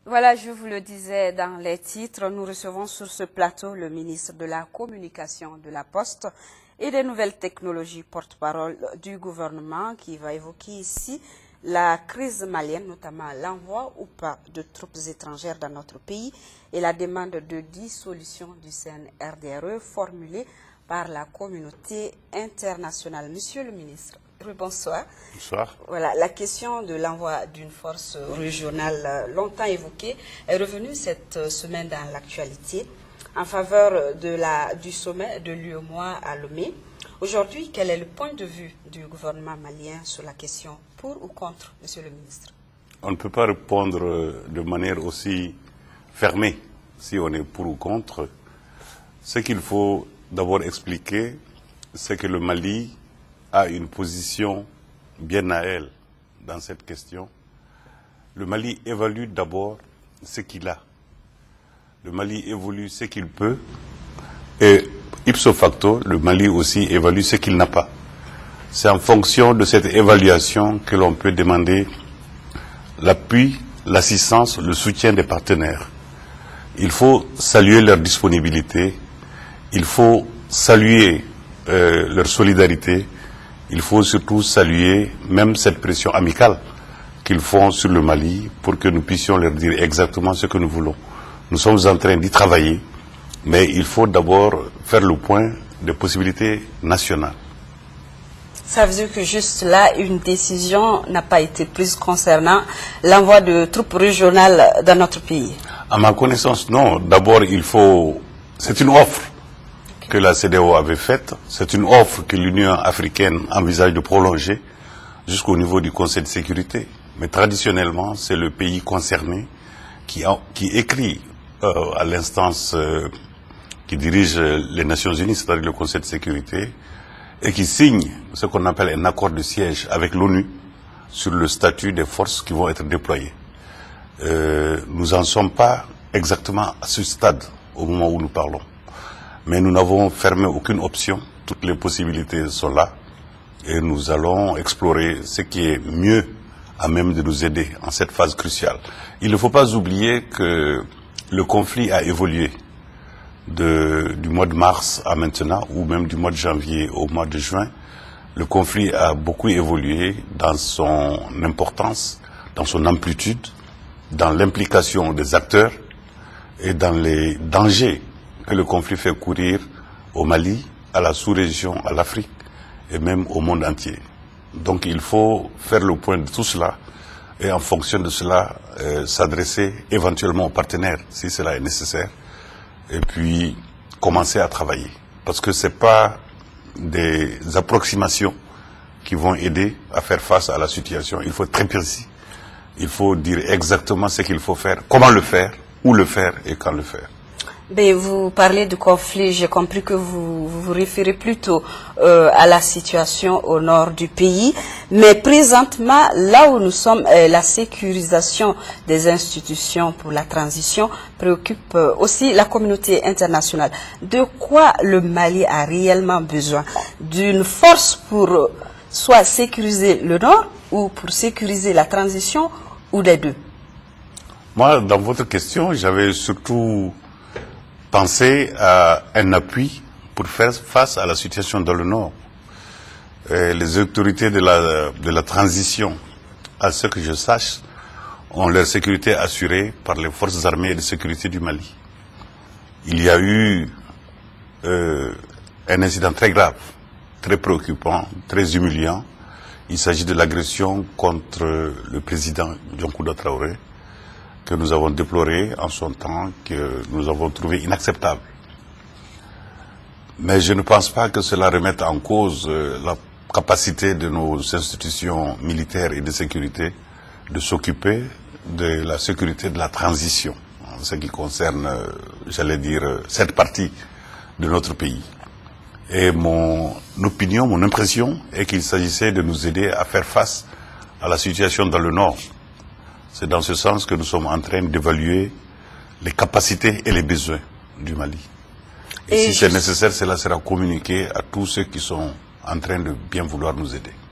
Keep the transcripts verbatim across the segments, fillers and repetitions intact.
Voilà, je vous le disais dans les titres, nous recevons sur ce plateau le ministre de la Communication, de la Poste et des Nouvelles Technologies, porte-parole du gouvernement, qui va évoquer ici la crise malienne, notamment l'envoi ou pas de troupes étrangères dans notre pays et la demande de dissolution du C N R D R E formulée par la communauté internationale. Monsieur le ministre, bonsoir. Bonsoir. Voilà, la question de l'envoi d'une force régionale longtemps évoquée est revenue cette semaine dans l'actualité en faveur de la, du sommet de l'U E M O A à Lomé. Aujourd'hui, quel est le point de vue du gouvernement malien sur la question, pour ou contre, monsieur le ministre? On ne peut pas répondre de manière aussi fermée si on est pour ou contre. Ce qu'il faut d'abord expliquer, c'est que le Mali a une position bien à elle dans cette question. Le Mali évalue d'abord ce qu'il a. Le Mali évalue ce qu'il peut et ipso facto, le Mali aussi évalue ce qu'il n'a pas. C'est en fonction de cette évaluation que l'on peut demander l'appui, l'assistance, le soutien des partenaires. Il faut saluer leur disponibilité, il faut saluer euh, leur solidarité. Il faut surtout saluer même cette pression amicale qu'ils font sur le Mali pour que nous puissions leur dire exactement ce que nous voulons. Nous sommes en train d'y travailler, mais il faut d'abord faire le point des possibilités nationales. Ça veut dire que juste là, une décision n'a pas été prise concernant l'envoi de troupes régionales dans notre pays? À ma connaissance, non. D'abord, il faut... C'est une offre que la C E D E A O avait faite. C'est une offre que l'Union africaine envisage de prolonger jusqu'au niveau du Conseil de sécurité. Mais traditionnellement, c'est le pays concerné qui, a, qui écrit euh, à l'instance euh, qui dirige les Nations Unies, c'est-à-dire le Conseil de sécurité, et qui signe ce qu'on appelle un accord de siège avec l'ONU sur le statut des forces qui vont être déployées. Euh, nous n'en sommes pas exactement à ce stade au moment où nous parlons. Mais nous n'avons fermé aucune option, toutes les possibilités sont là et nous allons explorer ce qui est mieux à même de nous aider en cette phase cruciale. Il ne faut pas oublier que le conflit a évolué de, du mois de mars à maintenant, ou même du mois de janvier au mois de juin. Le conflit a beaucoup évolué dans son importance, dans son amplitude, dans l'implication des acteurs et dans les dangers que le conflit fait courir au Mali, à la sous-région, à l'Afrique et même au monde entier. Donc il faut faire le point de tout cela et en fonction de cela euh, s'adresser éventuellement aux partenaires si cela est nécessaire et puis commencer à travailler. Parce que ce n'est pas des approximations qui vont aider à faire face à la situation. Il faut être très précis. Il faut dire exactement ce qu'il faut faire, comment le faire, où le faire et quand le faire. Ben, vous parlez du conflit, j'ai compris que vous vous, vous référez plutôt euh, à la situation au nord du pays. Mais présentement, là où nous sommes, euh, la sécurisation des institutions pour la transition préoccupe euh, aussi la communauté internationale. De quoi le Mali a réellement besoin? D'une force pour euh, soit sécuriser le nord ou pour sécuriser la transition, ou les deux? Moi, dans votre question, j'avais surtout penser à un appui pour faire face à la situation dans le Nord. Et les autorités de la, de la transition, à ce que je sache, ont leur sécurité assurée par les forces armées et de sécurité du Mali. Il y a eu euh, un incident très grave, très préoccupant, très humiliant. Il s'agit de l'agression contre le président Diankouda Traoré, que nous avons déploré en son temps, que nous avons trouvé inacceptable. Mais je ne pense pas que cela remette en cause euh, la capacité de nos institutions militaires et de sécurité de s'occuper de la sécurité de la transition, en ce qui concerne, euh, j'allais dire, euh, cette partie de notre pays. Et mon opinion, mon impression est qu'il s'agissait de nous aider à faire face à la situation dans le Nord. C'est dans ce sens que nous sommes en train d'évaluer les capacités et les besoins du Mali. Et, et si c'est nécessaire, cela sera communiqué à tous ceux qui sont en train de bien vouloir nous aider.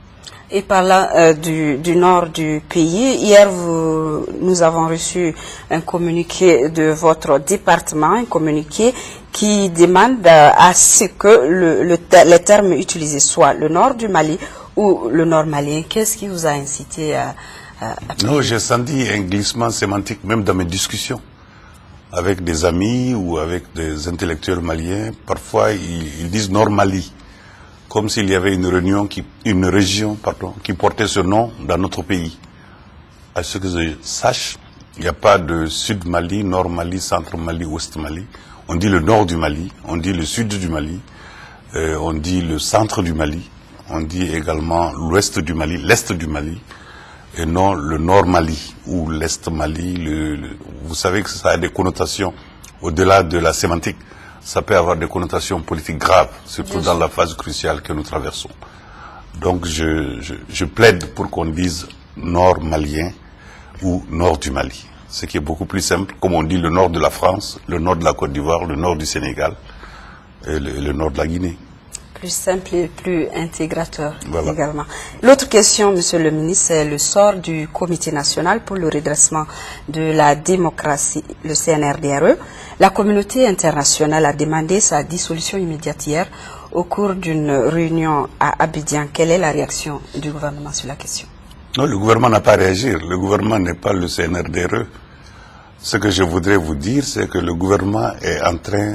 Et parlant euh, du, du nord du pays, hier vous, nous avons reçu un communiqué de votre département, un communiqué qui demande euh, à ce que le, le, les termes utilisés soient le nord du Mali ou le nord malien. Qu'est-ce qui vous a incité à... à, à... Non, j'ai senti un glissement sémantique même dans mes discussions avec des amis ou avec des intellectuels maliens. Parfois, ils, ils disent nord Mali, comme s'il y avait une réunion, qui, une région pardon, qui portait ce nom dans notre pays. À ce que je sache, il n'y a pas de sud Mali, nord Mali, centre Mali, ouest Mali. On dit le nord du Mali, on dit le sud du Mali, euh, on dit le centre du Mali, on dit également l'ouest du Mali, l'est du Mali, et non le nord Mali ou l'est Mali. Le, le, vous savez que ça a des connotations au-delà de la sémantique. Ça peut avoir des connotations politiques graves, surtout dans la phase cruciale que nous traversons. Donc je, je, je plaide pour qu'on dise nord malien ou nord du Mali. Ce qui est beaucoup plus simple, comme on dit le nord de la France, le nord de la Côte d'Ivoire, le nord du Sénégal et le, le nord de la Guinée. Plus simple et plus intégrateur voilà. également. L'autre question, Monsieur le ministre, c'est le sort du Comité national pour le redressement de la démocratie, le C N R D R E. La communauté internationale a demandé sa dissolution immédiate hier au cours d'une réunion à Abidjan. Quelle est la réaction du gouvernement sur la question? Non, le gouvernement n'a pas à réagir. Le gouvernement n'est pas le C N R D R E. Ce que je voudrais vous dire, c'est que le gouvernement est en train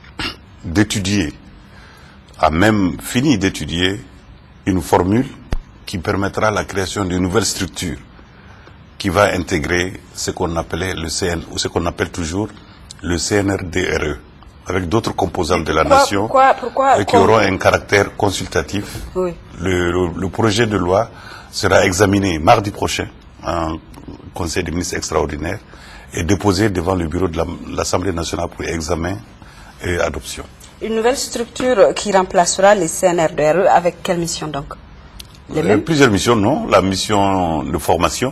d'étudier, a même fini d'étudier une formule qui permettra la création d'une nouvelle structure qui va intégrer ce qu'on appelait le C N, ou ce qu'on appelle toujours le C N R D R E, avec d'autres composantes de la pourquoi, nation pourquoi, pourquoi, et qui auront un caractère consultatif. Oui. Le, le, le projet de loi sera examiné mardi prochain en Conseil des ministres extraordinaire et déposé devant le bureau de l'Assemblée nationale pour examen et adoption. Une nouvelle structure qui remplacera les C N R D R E avec quelle mission donc? Les mêmes? euh, Plusieurs missions, non. La mission de formation,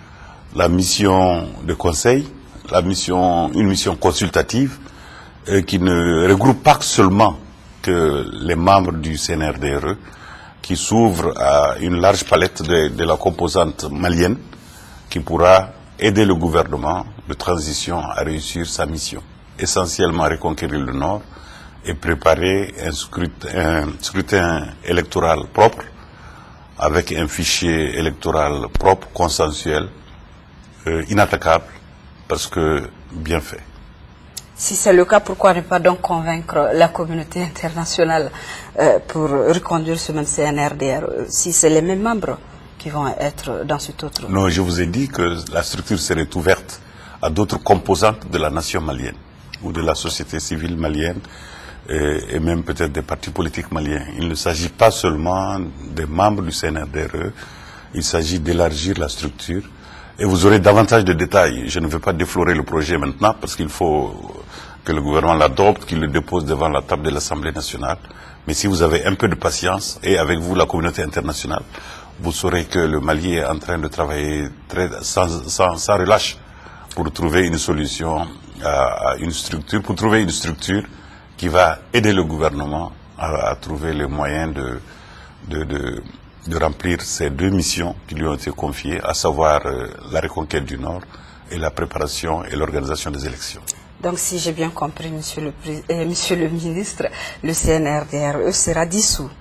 la mission de conseil, la mission, une mission consultative euh, qui ne regroupe pas seulement que les membres du C N R D R E, qui s'ouvre à une large palette de, de la composante malienne qui pourra aider le gouvernement de transition à réussir sa mission, essentiellement reconquérir le Nord et préparer un scrutin, un scrutin électoral propre avec un fichier électoral propre, consensuel, euh, inattaquable, parce que bien fait. Si c'est le cas, pourquoi ne pas donc convaincre la communauté internationale euh, pour reconduire ce même C N R D R E, si c'est les mêmes membres qui vont être dans cet autre? Non, je vous ai dit que la structure serait ouverte à d'autres composantes de la nation malienne ou de la société civile malienne et, et même peut-être des partis politiques maliens. Il ne s'agit pas seulement des membres du C N R D R E, il s'agit d'élargir la structure. Et vous aurez davantage de détails. Je ne veux pas déflorer le projet maintenant parce qu'il faut que le gouvernement l'adopte, qu'il le dépose devant la table de l'Assemblée nationale. Mais si vous avez un peu de patience et avec vous la communauté internationale, vous saurez que le Mali est en train de travailler très, sans, sans, sans relâche pour trouver une solution à, à une structure, pour trouver une structure qui va aider le gouvernement à, à trouver les moyens de, de, de de remplir ces deux missions qui lui ont été confiées, à savoir euh, la reconquête du Nord et la préparation et l'organisation des élections. Donc, si j'ai bien compris, monsieur le, euh, monsieur le ministre, le C N R D R E sera dissous.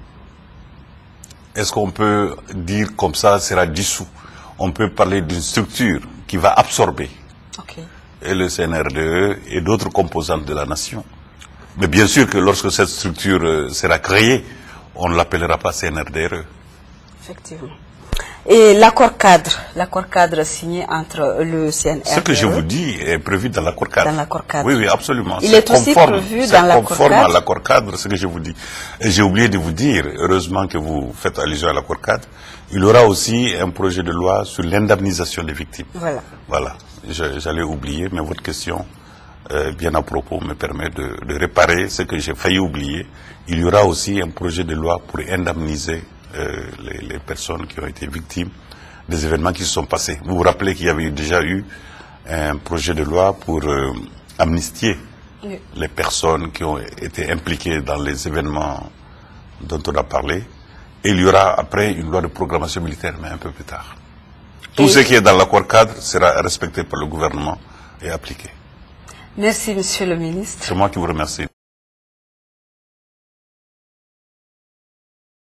Est-ce qu'on peut dire comme ça, sera dissous? On peut parler d'une structure qui va absorber okay. et le C N R D R E et d'autres composantes de la nation. Mais bien sûr que lorsque cette structure euh, sera créée, on ne l'appellera pas C N R D R E. Effectivement. Et l'accord cadre, l'accord cadre signé entre le C N R D R E... Ce que je vous dis est prévu dans l'accord cadre. Dans l'accord cadre. Oui, oui, absolument. Il est, est aussi conforme, prévu dans l'accord cadre. C'est conforme à l'accord cadre, ce que je vous dis. Et j'ai oublié de vous dire, heureusement que vous faites allusion à l'accord cadre, il y aura aussi un projet de loi sur l'indemnisation des victimes. Voilà. Voilà. J'allais oublier, mais votre question, euh, bien à propos, me permet de, de réparer ce que j'ai failli oublier. Il y aura aussi un projet de loi pour indemniser Euh, les, les personnes qui ont été victimes des événements qui se sont passés. Vous vous rappelez qu'il y avait déjà eu un projet de loi pour euh, amnistier oui. les personnes qui ont été impliquées dans les événements dont on a parlé. Et il y aura après une loi de programmation militaire, mais un peu plus tard. Tout et ce qui est dans l'accord cadre sera respecté par le gouvernement et appliqué. Merci, Monsieur le ministre. C'est moi qui vous remercie.